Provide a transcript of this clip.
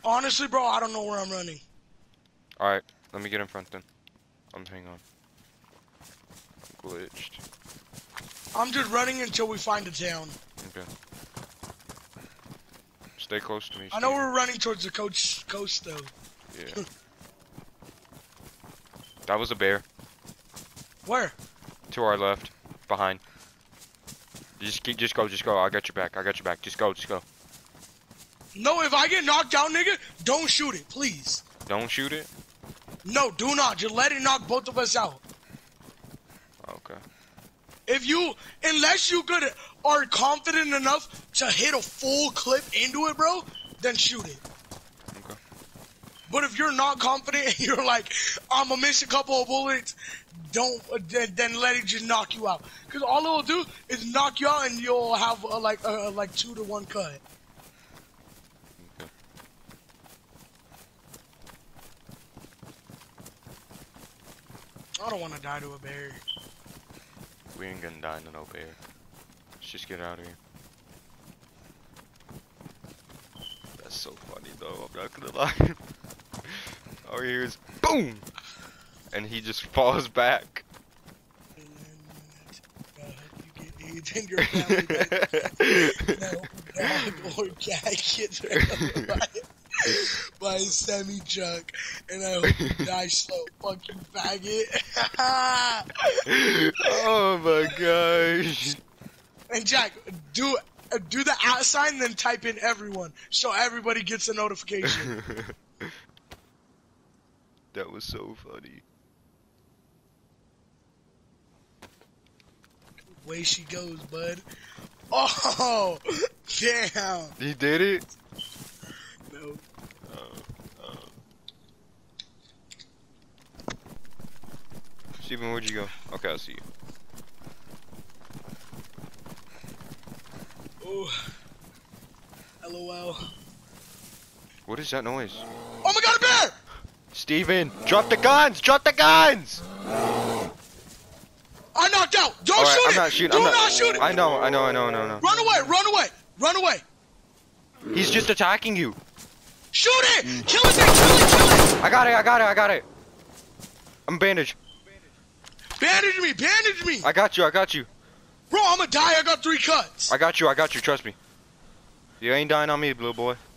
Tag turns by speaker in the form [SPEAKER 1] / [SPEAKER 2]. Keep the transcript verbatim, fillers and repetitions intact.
[SPEAKER 1] Honestly, bro, I don't know where I'm running.
[SPEAKER 2] Alright, let me get in front then. I'm hang on. I'm glitched.
[SPEAKER 1] I'm just running until we find a town.
[SPEAKER 2] Okay. Stay close to me.
[SPEAKER 1] I know
[SPEAKER 2] Steven.
[SPEAKER 1] we're running towards the coast, coast though.
[SPEAKER 2] Yeah. That was a bear.
[SPEAKER 1] Where?
[SPEAKER 2] To our left. Behind. Just keep, just go, just go. I got your back. I got your back. Just go, just go.
[SPEAKER 1] No, if I get knocked out, nigga, don't shoot it, please.
[SPEAKER 2] Don't shoot it?
[SPEAKER 1] No, do not. Just let it knock both of us out.
[SPEAKER 2] Okay.
[SPEAKER 1] If you, unless you could, are confident enough to hit a full clip into it, bro, then shoot it.
[SPEAKER 2] Okay.
[SPEAKER 1] But if you're not confident and you're like, I'm gonna miss a couple of bullets, don't, uh, then, then let it just knock you out. Because all it'll do is knock you out and you'll have uh, like uh, like two to one cut.
[SPEAKER 2] Okay.
[SPEAKER 1] I don't want to die to a bear.
[SPEAKER 2] We ain't gonna die to no bear. Let's just get out of here. That's so funny though, I'm not gonna lie. All we hear is boom! And he just falls back.
[SPEAKER 1] And your family no dog or cat gets ran by, by a semi truck, and I hope you die slow, fucking faggot.
[SPEAKER 2] Oh my gosh.
[SPEAKER 1] And Jack, do uh, do the at sign, then type in everyone, so everybody gets a notification.
[SPEAKER 2] That was so funny.
[SPEAKER 1] Way she goes, bud. Oh, damn.
[SPEAKER 2] He did it?
[SPEAKER 1] No.
[SPEAKER 2] Uh, uh. Steven, where'd you go? Okay, I see you.
[SPEAKER 1] Oh. LOL.
[SPEAKER 2] What is that noise?
[SPEAKER 1] Oh my god, a bear!
[SPEAKER 2] Steven, drop the guns! Drop the guns!
[SPEAKER 1] I knocked out! Don't
[SPEAKER 2] All right,
[SPEAKER 1] shoot
[SPEAKER 2] I'm
[SPEAKER 1] it!
[SPEAKER 2] not shooting.
[SPEAKER 1] Do
[SPEAKER 2] I'm
[SPEAKER 1] not,
[SPEAKER 2] not,
[SPEAKER 1] shoot it!
[SPEAKER 2] I know, I know, I know, I know, I know.
[SPEAKER 1] Run away! Run away! Run away!
[SPEAKER 2] He's just attacking you.
[SPEAKER 1] Shoot it! Kill it! Kill it! Kill it!
[SPEAKER 2] I got it, I got it, I got it. I'm bandaged.
[SPEAKER 1] Bandage me! Bandage me!
[SPEAKER 2] I got you, I got you.
[SPEAKER 1] Bro, I'm gonna die. I got three cuts.
[SPEAKER 2] I got you, I got you, trust me. You ain't dying on me, little boy.